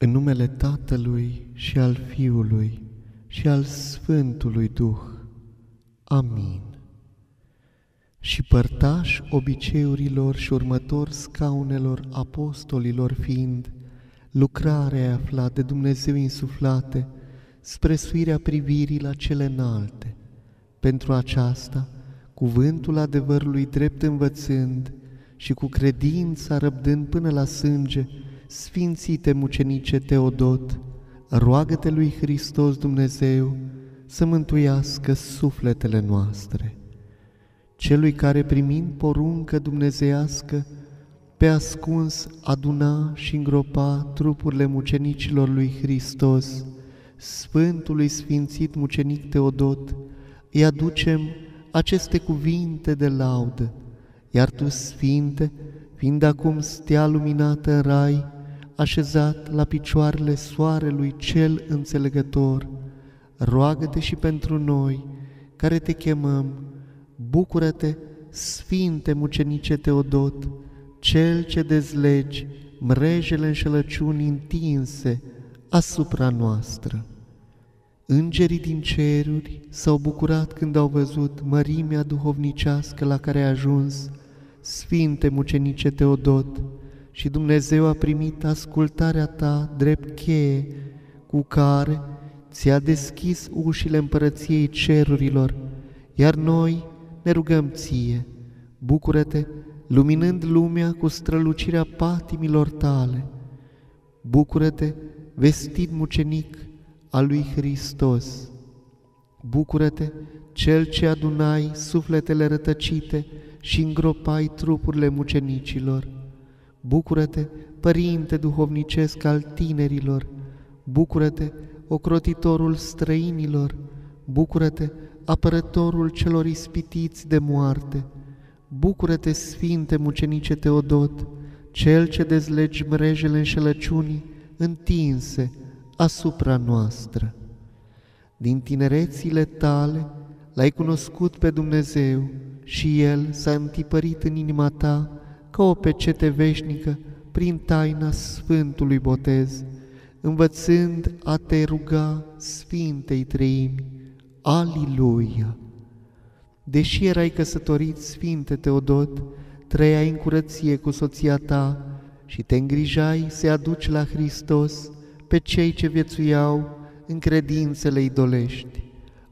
În numele Tatălui și al Fiului și al Sfântului Duh. Amin. Și părtași obiceiurilor și următor scaunelor apostolilor fiind, lucrarea aflat de Dumnezeu insuflate, spre suirea privirii la cele înalte. Pentru aceasta, cuvântul adevărului drept învățând și cu credința răbdând până la sânge, Sfințite mucenice Teodot, roagă-te lui Hristos Dumnezeu să mântuiască sufletele noastre. Celui care, primind poruncă dumnezeiască, pe ascuns aduna și îngropa trupurile mucenicilor lui Hristos, Sfântului Sfințit mucenic Teodot, îi aducem aceste cuvinte de laudă, iar tu, Sfinte, fiind acum stea luminată în rai, așezat la picioarele soarelui cel înțelegător, roagă-te și pentru noi, care te chemăm, bucură-te, Sfinte mucenice Teodot, cel ce dezlegi mrejele înșelăciunii întinse asupra noastră. Îngerii din ceruri s-au bucurat când au văzut mărimea duhovnicească la care a ajuns, Sfinte mucenice Teodot, și Dumnezeu a primit ascultarea ta drept cheie cu care ți-a deschis ușile împărăției cerurilor, iar noi ne rugăm ție, bucură-te, luminând lumea cu strălucirea patimilor tale. Bucură-te, vestit mucenic al lui Hristos. Bucură-te, cel ce adunai sufletele rătăcite și îngropai trupurile mucenicilor. Bucură-te, Părinte duhovnicesc al tinerilor. Bucură-te, ocrotitorul străinilor. Bucură-te, apărătorul celor ispitiți de moarte. Bucură-te, Sfinte mucenice Teodot, cel ce dezlegi mrejele înșelăciunii întinse asupra noastră. Din tinerețile tale l-ai cunoscut pe Dumnezeu și El s-a întipărit în inima ta ca o pecete veșnică prin taina Sfântului Botez, învățând a te ruga Sfintei Treimi. Aliluia! Deși erai căsătorit, Sfinte Teodot, trăiai în curăție cu soția ta și te îngrijai să aduci la Hristos pe cei ce viețuiau în credințele idolești.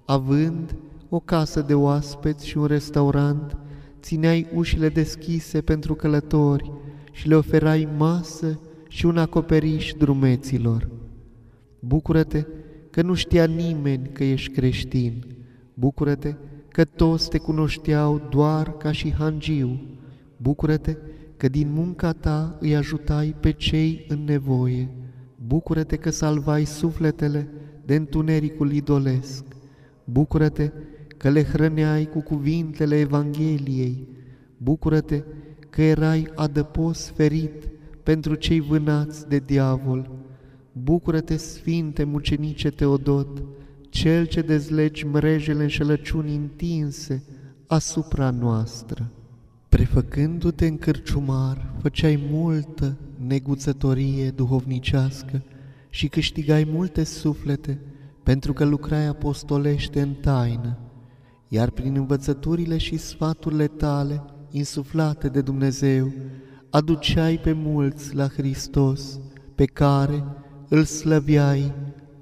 Având o casă de oaspeți și un restaurant, țineai ușile deschise pentru călători și le oferai masă și un acoperiș drumeților. Bucură-te că nu știa nimeni că ești creștin. Bucură-te că toți te cunoșteau doar ca și hangiu. Bucură-te că din munca ta îi ajutai pe cei în nevoie. Bucură-te că salvai sufletele de întunericul idolesc. Bucură-te că le hrăneai cu cuvintele Evangheliei. Bucură-te că erai adăpost ferit pentru cei vânați de diavol. Bucură-te, Sfinte mucenice Teodot, cel ce dezlegi mrejele înșelăciunii întinse asupra noastră. Prefăcându-te în cârciumar, făceai multă neguțătorie duhovnicească și câștigai multe suflete, pentru că lucrai apostolește în taină, iar prin învățăturile și sfaturile tale, insuflate de Dumnezeu, aduceai pe mulți la Hristos, pe care îl slăveai.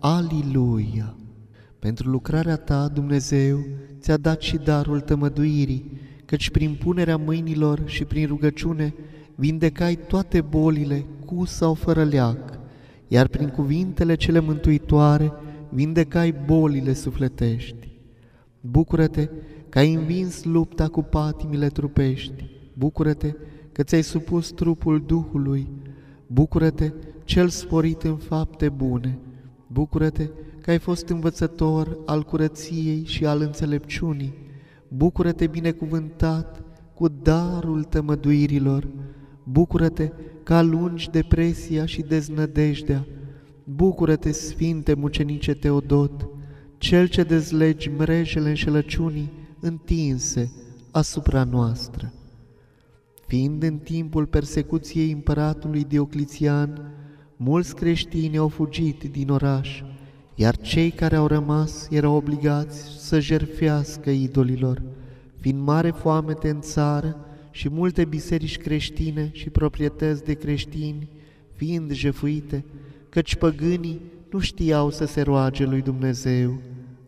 Aliluia! Pentru lucrarea ta, Dumnezeu ți-a dat și darul tămăduirii, căci prin punerea mâinilor și prin rugăciune vindecai toate bolile cu sau fără leac, iar prin cuvintele cele mântuitoare vindecai bolile sufletești. Bucură-te că ai învins lupta cu patimile trupești. Bucură-te că ți-ai supus trupul Duhului. Bucură-te, cel sporit în fapte bune. Bucură-te că ai fost învățător al curăției și al înțelepciunii. Bucură-te, binecuvântat cu darul tămăduirilor. Bucură-te că alungi depresia și deznădejdea. Bucură-te, Sfinte mucenice Teodot, cel ce dezlegi mrejele înșelăciunii întinse asupra noastră. Fiind în timpul persecuției împăratului Diocletian, Mulți creștini au fugit din oraș, iar cei care au rămas erau obligați să jertfească idolilor, fiind mare foamete în țară și multe biserici creștine și proprietăți de creștini fiind jefuite, căci păgânii nu știau să se roage lui Dumnezeu.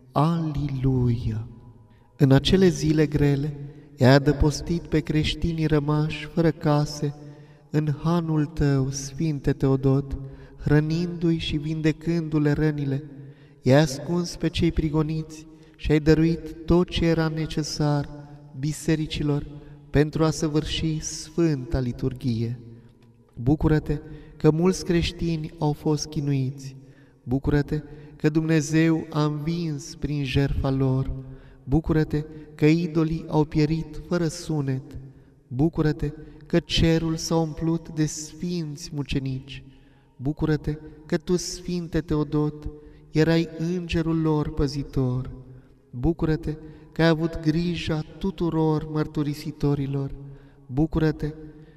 Aliluia! În acele zile grele, i-ai adăpostit pe creștinii rămași fără case în hanul tău, Sfinte Teodot, hrănindu-i și vindecându-le rănile. I-ai ascuns pe cei prigoniți și ai dăruit tot ce era necesar bisericilor pentru a săvârși Sfânta Liturghie. Bucură-te că mulți creștini au fost chinuiți. Bucură-te că Dumnezeu a învins prin jertfa lor. Bucură-te că idolii au pierit fără sunet. Bucură-te că cerul s-a umplut de sfinți mucenici. Bucură-te că tu, Sfinte Teodot, erai îngerul lor păzitor. Bucură-te că ai avut grija tuturor mărturisitorilor. Bucură-te,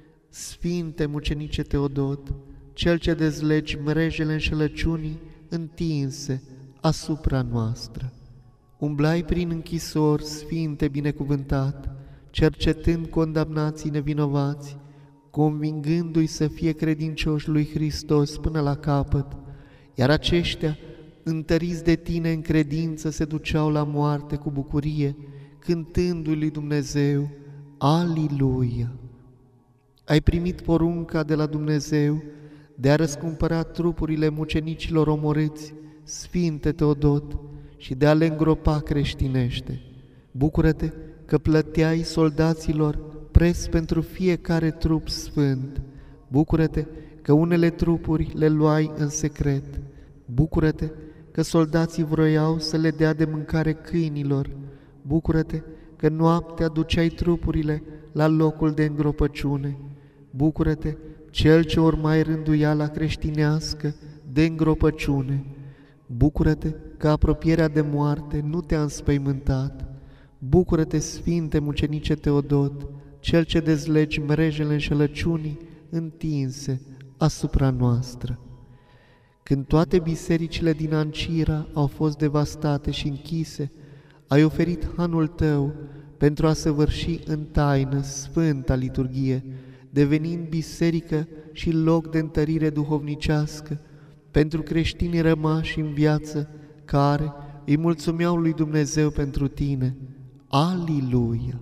Sfinte mucenice Teodot, cel ce dezlegi mrejele înșelăciunii întinse asupra noastră. Umblai prin închisori, Sfinte binecuvântat, cercetând condamnații nevinovați, convingându-i să fie credincioși lui Hristos până la capăt, iar aceștia, întăriți de tine în credință, se duceau la moarte cu bucurie, cântându-i lui Dumnezeu, Aliluia! Ai primit porunca de la Dumnezeu de a răscumpăra trupurile mucenicilor omorâți, Sfinte Teodot, și de a le îngropa creștinește. Bucură-te că plăteai soldaților preț pentru fiecare trup sfânt. Bucură-te că unele trupuri le luai în secret. Bucură-te că soldații vroiau să le dea de mâncare câinilor. Bucură-te că noaptea duceai trupurile la locul de îngropăciune. Bucură-te, cel ce urmai rânduiala creștinească de îngropăciune. Bucură-te că apropierea de moarte nu te-a înspăimântat. Bucură-te, Sfinte mucenice Teodot, cel ce dezlegi mrejele înșelăciunii întinse asupra noastră. Când toate bisericile din Ancira au fost devastate și închise, ai oferit hanul tău pentru a săvârși în taină Sfânta Liturghie, devenind biserică și loc de întărire duhovnicească pentru creștinii rămași în viață, care îi mulțumeau lui Dumnezeu pentru tine. Aliluia!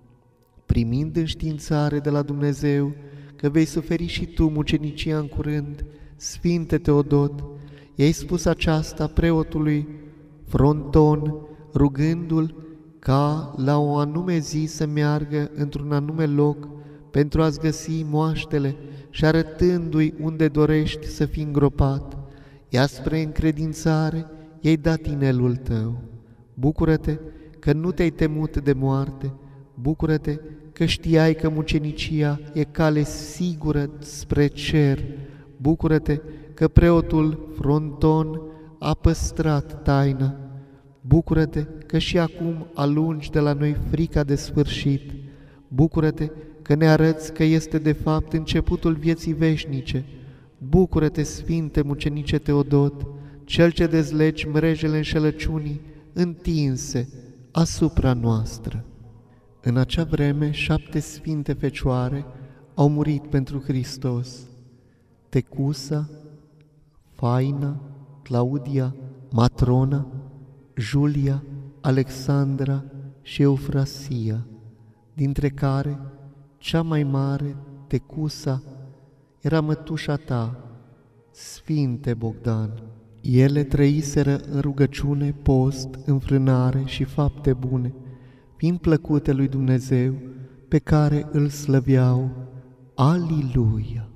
Primind înștiințare de la Dumnezeu că vei suferi și tu mucenicia în curând, Sfinte Teodot, i-ai spus aceasta preotului Fronton, rugându-l ca la o anume zi să meargă într-un anume loc pentru a-ți găsi moaștele și arătându-i unde dorești să fii îngropat, iar spre încredințare i-ai dat inelul tău. Bucură-te că nu te-ai temut de moarte, bucură-te că știai că mucenicia e cale sigură spre cer, bucură-te că preotul Fronton a păstrat taina, bucură-te că și acum alungi de la noi frica de sfârșit, bucură-te că ne arăți că este de fapt începutul vieții veșnice, bucură-te, Sfinte mucenice Teodot, cel ce dezlegi mrejele înșelăciunii întinse asupra noastră. În acea vreme 7 sfinte fecioare au murit pentru Hristos: Tecusa, Faina, Claudia, Matrona, Julia, Alexandra și Eufrasia, dintre care cea mai mare, Tecusa, era mătușa ta, Sfinte Bogdan. Ele trăiseră în rugăciune, post, înfrânare și fapte bune, fiind plăcute lui Dumnezeu, pe care îl slăveau. Aliluia!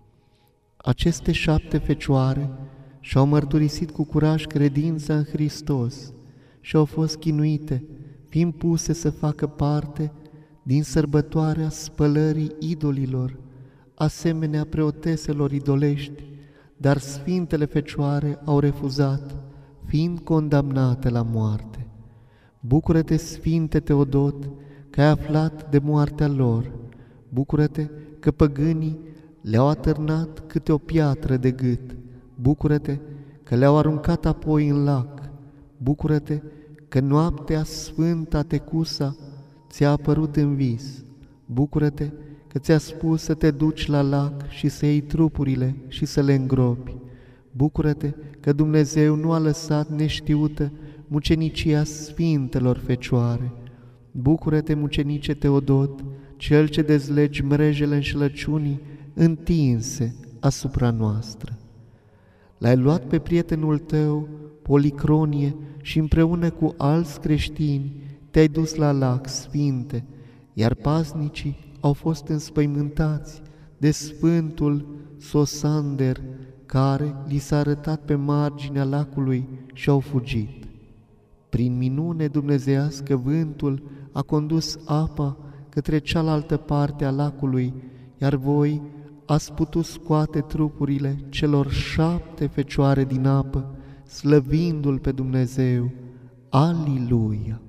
Aceste 7 fecioare și-au mărturisit cu curaj credința în Hristos și au fost chinuite, fiind puse să facă parte din sărbătoarea spălării idolilor, asemenea preoteselor idolești, dar Sfintele Fecioare au refuzat, fiind condamnate la moarte. Bucură-te, Sfinte Teodot, că ai aflat de moartea lor. Bucură-te că păgânii le-au atârnat câte o piatră de gât. Bucură-te că le-au aruncat apoi în lac. Bucură-te că noaptea sfânta Tecusa ți-a apărut în vis. Bucură-te că ți-a spus să te duci la lac și să iei trupurile și să le îngropi. Bucură-te că Dumnezeu nu a lăsat neștiută mucenicia Sfintelor Fecioare. Bucură-te, mucenice Teodot, cel ce dezlegi mrejele înșelăciunii întinse asupra noastră. L-ai luat pe prietenul tău, Policronie, și împreună cu alți creștini te-ai dus la lac sfinte, iar paznicii au fost înspăimântați de Sfântul Sosander, care li s-a arătat pe marginea lacului și au fugit. Prin minune dumnezeiască, vântul a condus apa către cealaltă parte a lacului, iar voi ați putut scoate trupurile celor 7 fecioare din apă, slăvindu-L pe Dumnezeu. Aliluia!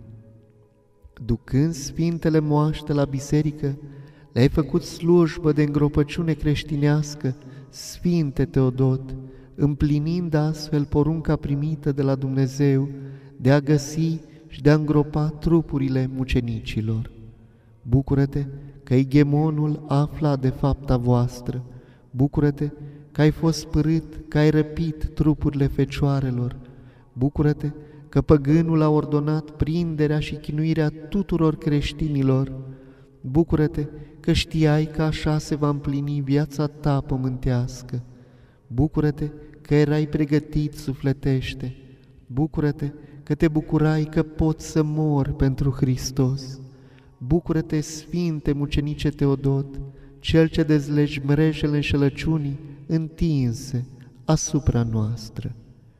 Ducând sfintele moaște la biserică, le-ai făcut slujbă de îngropăciune creștinească, Sfinte Teodot, împlinind astfel porunca primită de la Dumnezeu de a găsi și de a îngropa trupurile mucenicilor. Bucură-te că Igemonul afla de fapta voastră. Bucură-te că ai fost părât, că ai răpit trupurile fecioarelor. Bucură-te că păgânul a ordonat prinderea și chinuirea tuturor creștinilor. Bucură-te că știai că așa se va împlini viața ta pământească. Bucură-te că erai pregătit sufletește. Bucură-te că te bucurai că poți să mori pentru Hristos. Bucură-te, Sfinte mucenice Teodot, cel ce dezlegi mrejele înșelăciunii întinse asupra noastră.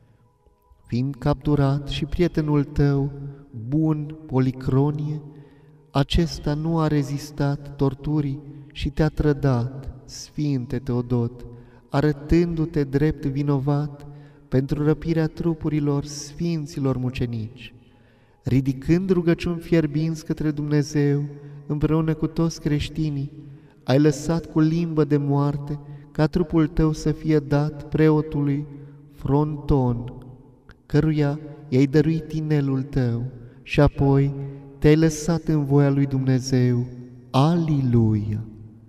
Fiind capturat și prietenul tău, bun Policronie, acesta nu a rezistat torturii și te-a trădat, Sfinte Teodot, arătându-te drept vinovat pentru răpirea trupurilor sfinților mucenici. Ridicând rugăciuni fierbinți către Dumnezeu, împreună cu toți creștinii, ai lăsat cu limbă de moarte ca trupul tău să fie dat preotului Fronton, căruia i-ai dăruit inelul tău, și apoi te-ai lăsat în voia lui Dumnezeu. Aliluia!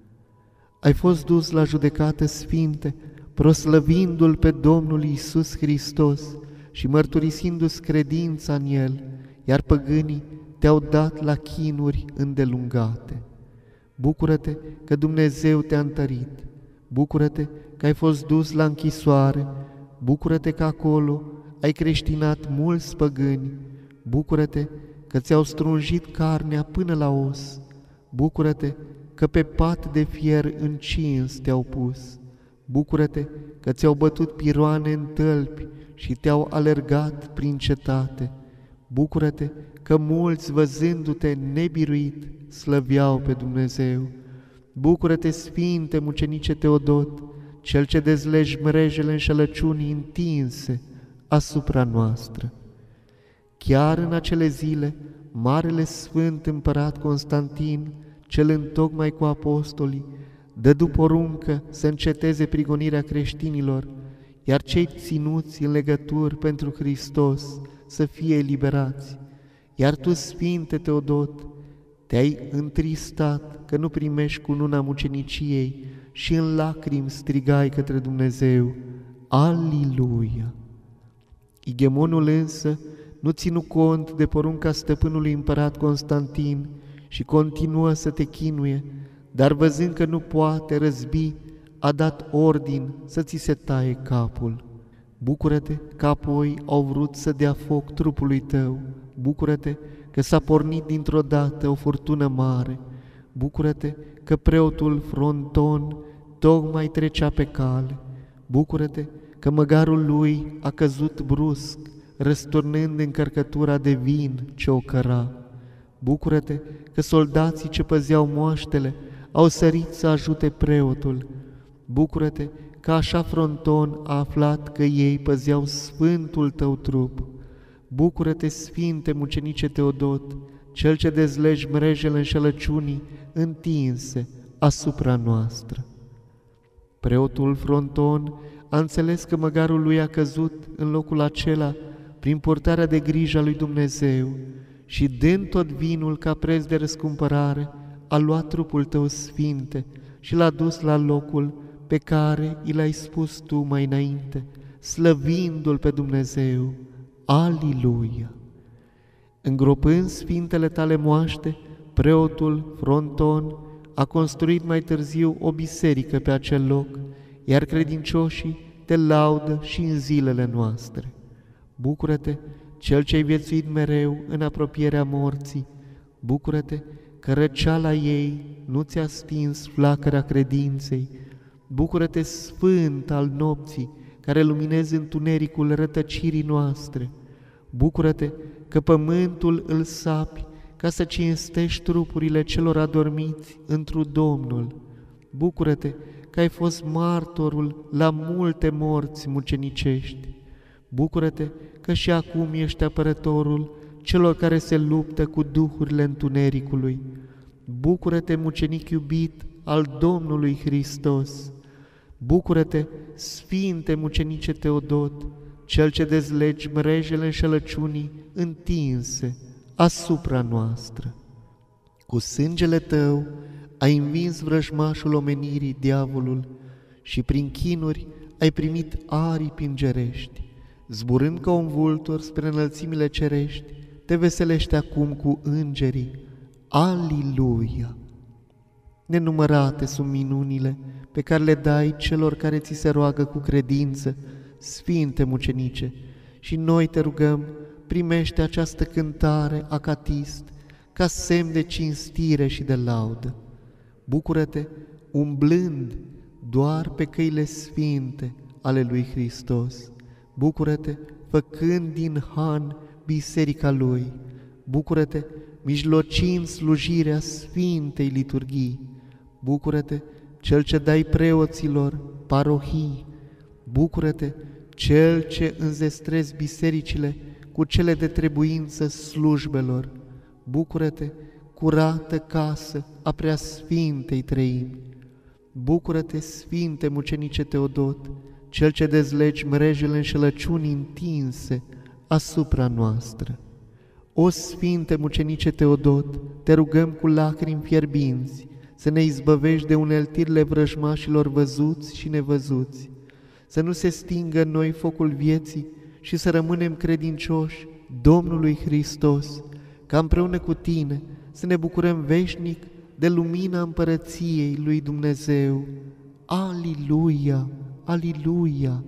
Ai fost dus la judecată, Sfinte, proslăvindu-L pe Domnul Iisus Hristos și mărturisindu-ți credința în El, iar păgânii te-au dat la chinuri îndelungate. Bucură-te că Dumnezeu te-a întărit. Bucură-te că ai fost dus la închisoare. Bucură-te că acolo ai creștinat mulți păgâni. Bucură-te că ți-au strunjit carnea până la os. Bucură-te că pe pat de fier încins te-au pus. Bucură-te că ți-au bătut piroane în tălpi și te-au alergat prin cetate. Bucură-te că mulți, văzându-te nebiruit, slăveau pe Dumnezeu. Bucură-te, Sfinte mucenice Teodot, cel ce dezlegi mrejele înșelăciunii întinse asupra noastră. Chiar în acele zile, Marele Sfânt Împărat Constantin, cel întocmai cu apostolii, dădu poruncă să înceteze prigonirea creștinilor, iar cei ținuți în legături pentru Hristos să fie eliberați. Iar tu, Sfinte Teodot, te-ai întristat că nu primești cununa muceniciei și în lacrimi strigai către Dumnezeu. Aliluia! Igemonul însă nu ținu cont de porunca stăpânului împărat Constantin și continuă să te chinuie, dar văzând că nu poate răzbi, a dat ordin să ți se taie capul. Bucură-te că apoi au vrut să dea foc trupului tău. Bucură-te că s-a pornit dintr-o dată o furtună mare. Bucură-te că preotul Fronton tocmai trecea pe cale. Bucură-te că măgarul lui a căzut brusc, răsturnând încărcătura de vin ce o căra. Bucură-te că soldații ce păzeau moaștele au sărit să ajute preotul. Bucură-te că așa Fronton a aflat că ei păzeau sfântul tău trup. Bucură-te, Sfinte mucenice Teodot, cel ce dezlegi mrejele înșelăciunii întinse asupra noastră. Preotul Fronton a înțeles că măgarul lui a căzut în locul acela prin purtarea de grijă a lui Dumnezeu și, dând tot vinul ca preț de răscumpărare, a luat trupul tău, Sfinte, și l-a dus la locul pe care i l-ai spus tu mai înainte, slăvindu-L pe Dumnezeu. Aliluia! Îngropând sfintele tale moaște, preotul Fronton a construit mai târziu o biserică pe acel loc, iar credincioșii te laudă și în zilele noastre. Bucură-te, cel ce-ai viețuit mereu în apropierea morții, bucură-te că răceala ei nu ți-a stins flacăra credinței, bucură-te, sfânt al nopții, care luminezi întunericul rătăcirii noastre, bucură-te că pământul îl sapi ca să cinstești trupurile celor adormiți întru Domnul, bucură-te că ai fost martorul la multe morți mucenicești, bucură-te că și acum ești apărătorul celor care se luptă cu duhurile întunericului, bucură-te, mucenic iubit al Domnului Hristos, bucură-te, Sfinte mucenice Teodot, cel ce dezlegi mrejele înșelăciunii întinse asupra noastră. Cu sângele tău ai învins vrăjmașul omenirii, diavolul, și prin chinuri ai primit aripi îngerești. Zburând ca un vultur spre înălțimile cerești, te veselești acum cu îngerii. Aliluia! Nenumărate sunt minunile pe care le dai celor care ți se roagă cu credință, Sfinte mucenice, și noi te rugăm, primește această cântare acatist ca semn de cinstire și de laudă. Bucură-te, umblând doar pe căile sfinte ale lui Hristos. Bucură-te, făcând din Han biserica Lui. Bucură-te, mijlocind slujirea Sfintei Liturghii. Bucură-te, Cel ce dai preoților parohii. Bucură-te, Cel ce înzestrezi bisericile cu cele de trebuință slujbelor. Bucură-te, curată casă a Preasfintei Treimi. Bucură-te, Sfinte mucenice Teodot, Cel ce dezlegi mrejele înșelăciunii întinse asupra noastră. O Sfinte mucenice Teodot, te rugăm cu lacrimi fierbinți să ne izbăvești de uneltirile vrăjmașilor văzuți și nevăzuți, să nu se stingă în noi focul vieții și să rămânem credincioși Domnului Hristos, ca împreună cu Tine să ne bucurăm veșnic de lumina împărăției lui Dumnezeu. Aliluia! Aliluia!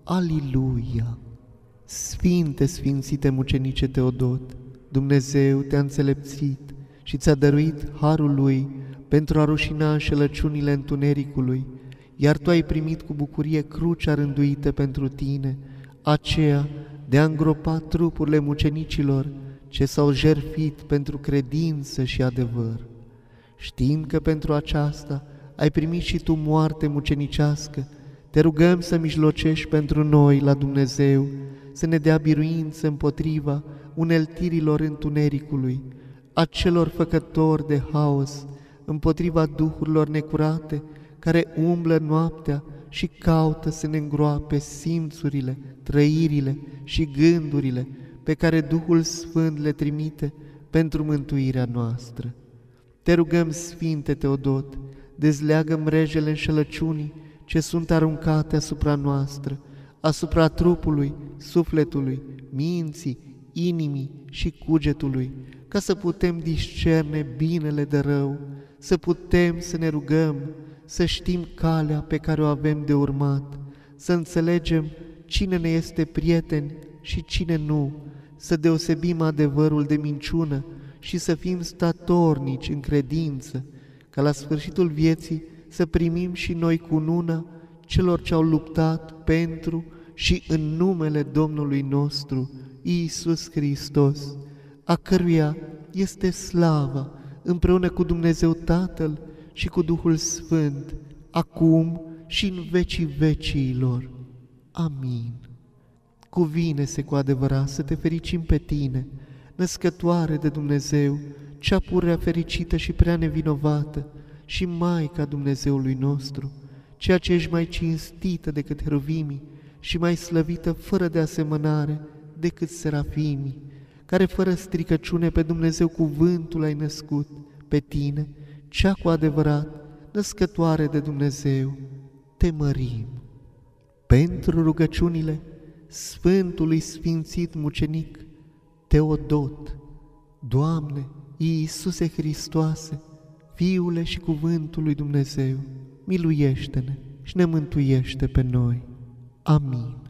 Aliluia! Sfinte, sfințite mucenice Teodot, Dumnezeu te-a înțelepțit și ți-a dăruit harul Lui pentru a rușina înșelăciunile întunericului, iar tu ai primit cu bucurie crucea rânduită pentru tine, aceea de a îngropa trupurile mucenicilor ce s-au jertfit pentru credință și adevăr. Știind că pentru aceasta ai primit și tu moarte mucenicească, te rugăm să mijlocești pentru noi la Dumnezeu, să ne dea biruință împotriva uneltirilor întunericului, a celor făcători de haos, împotriva duhurilor necurate, care umblă noaptea și caută să ne îngroape simțurile, trăirile și gândurile pe care Duhul Sfânt le trimite pentru mântuirea noastră. Te rugăm, Sfinte Teodot, dezleagă mrejele înșelăciunii ce sunt aruncate asupra noastră, asupra trupului, sufletului, minții, inimii și cugetului, ca să putem discerne binele de rău, să putem să ne rugăm, să știm calea pe care o avem de urmat, să înțelegem cine ne este prieten și cine nu, să deosebim adevărul de minciună și să fim statornici în credință, ca la sfârșitul vieții să primim și noi cununa celor ce au luptat pentru și în numele Domnului nostru, Iisus Hristos, a căruia este slava împreună cu Dumnezeu Tatăl și cu Duhul Sfânt, acum și în vecii veciilor. Amin. Cuvine-se cu adevărat să te fericim pe tine, născătoare de Dumnezeu, cea purea fericită și prea nevinovată, și Maica Dumnezeului nostru, ceea ce ești mai cinstită decât heruvimii și mai slăvită fără de asemănare decât serafimii, care fără stricăciune pe Dumnezeu cuvântul ai născut, pe tine, cea cu adevărat, născătoare de Dumnezeu, te mărim. Pentru rugăciunile Sfântului Sfințit Mucenic Teodot, Doamne, Iisuse Hristoase, Fiule și Cuvântul lui Dumnezeu, miluiește-ne și ne mântuiește pe noi. Amin.